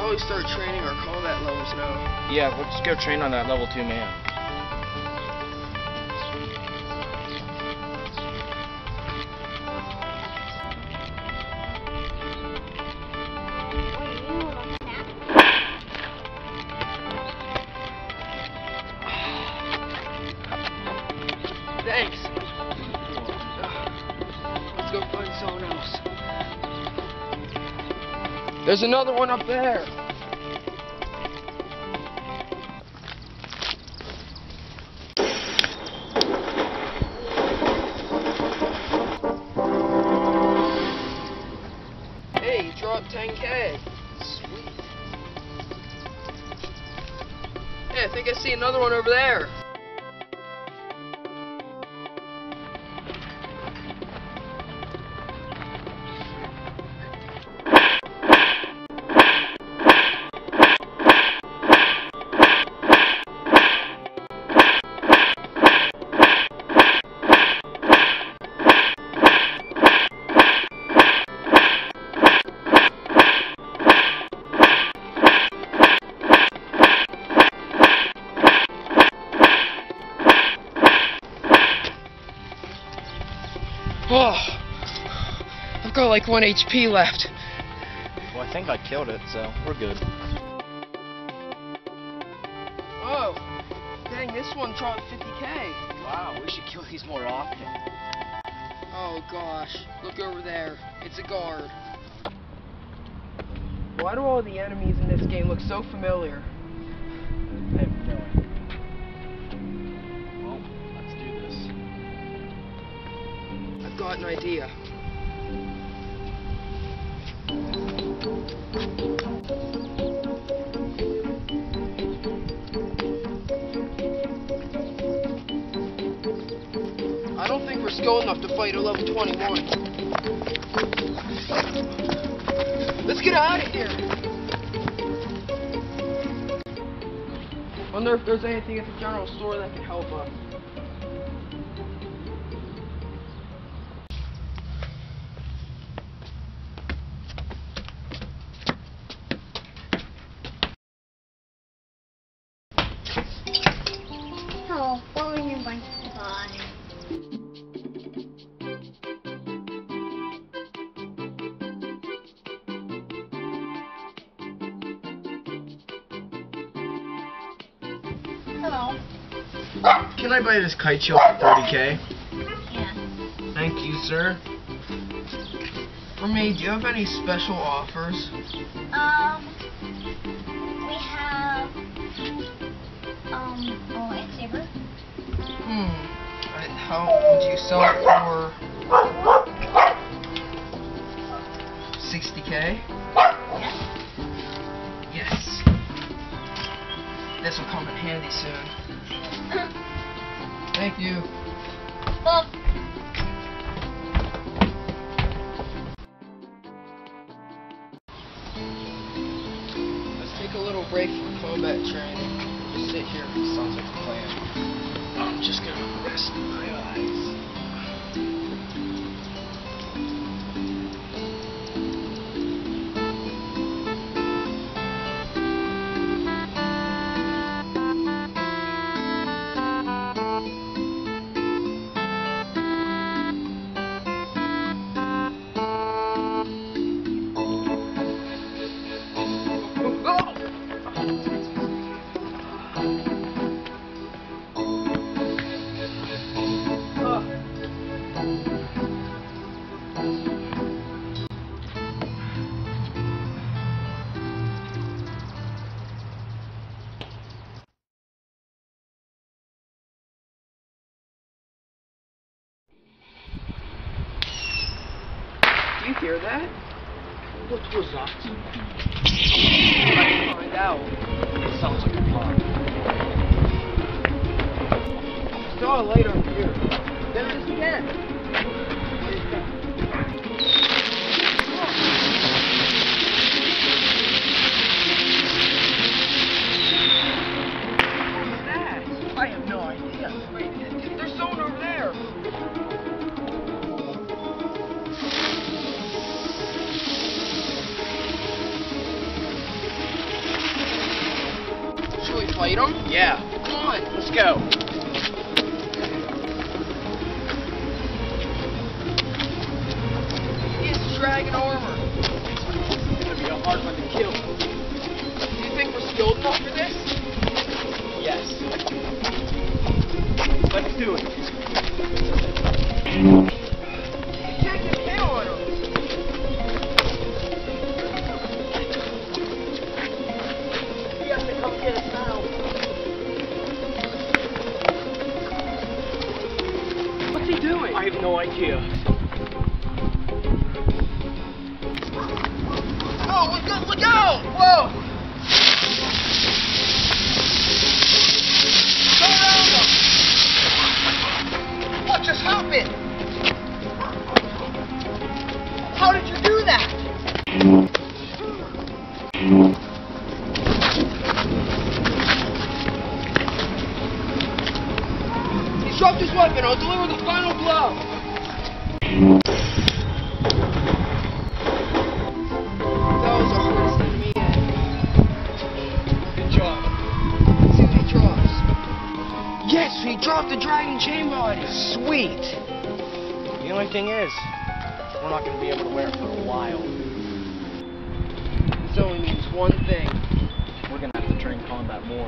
probably start training our combat levels now. Yeah, we'll just go train on that level 2 man. Thanks. Let's go find someone else. There's another one up there. Hey, you dropped 10K. Sweet. Hey, I think I see another one over there. Oh, I've got like 1 HP left. Well, I think I killed it, so we're good. Oh, dang, this one dropped 50K. Wow, we should kill these more often. Oh gosh, look over there. It's a guard. Why do all the enemies in this game look so familiar? I have no idea. Well, let's do this. I've got an idea. I don't think we're skilled enough to fight a level 21. Let's get out of here! Wonder if there's anything at the general store that can help us. Oh, what were you going to buy? Hello. Can I buy this kite shield for 30K? Yeah. Thank you, sir. For me, do you have any special offers? We have, a lightsaber. How would you sell it for 60K? Yes. This will come in handy soon. Thank you. Well, Let's take a little break from combat training. Just sit here. Sounds like a plan. I'm just gonna rest my eyes. Do you hear that? What was that? Let's find out. It sounds like a plan. I saw a light over here. There it is again. What was that? I have no idea. Wait, there's someone over there. fight him? Yeah. Come on. Let's go. He has dragon armor. It's gonna be a hard one to kill. Do you think we're skilled enough for this? Yes. Let's do it. You can't get hit on him. He has to come get us now. What's he doing? I have no idea. Oh, look out! Whoa! Go around him! What just happened? How did you do that? He's dropped his weapon. I'll deliver the final blow. That was the hardest enemy yet. Good job. Let's see what he drops. Yes, he dropped the dragon chain body. Sweet. The only thing is, we're not going to be able to wear it for a while. This only means one thing. We're going to have to train combat more.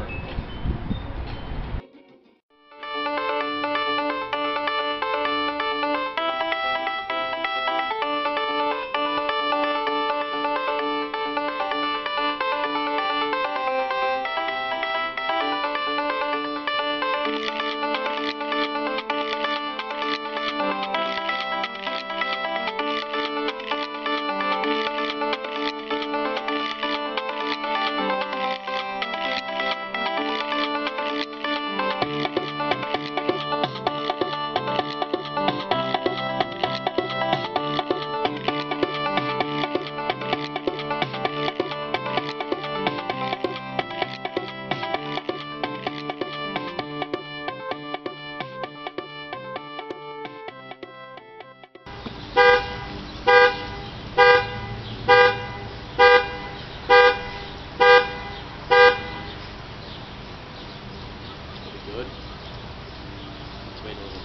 Good. Let's wait a little.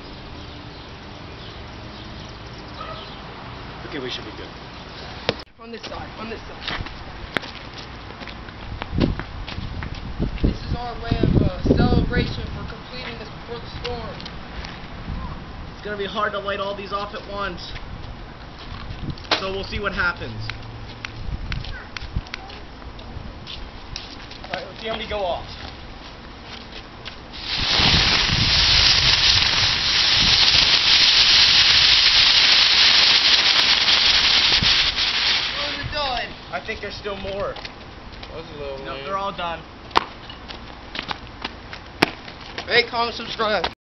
Okay, we should be good. On this side, on this side. This is our way of celebration for completing this before the storm. It's gonna be hard to light all these off at once. So we'll see what happens. Alright, let's see how many go off. Those are done. I think there's still more. That was a little No, lame. they're all done. Hey, comment, subscribe.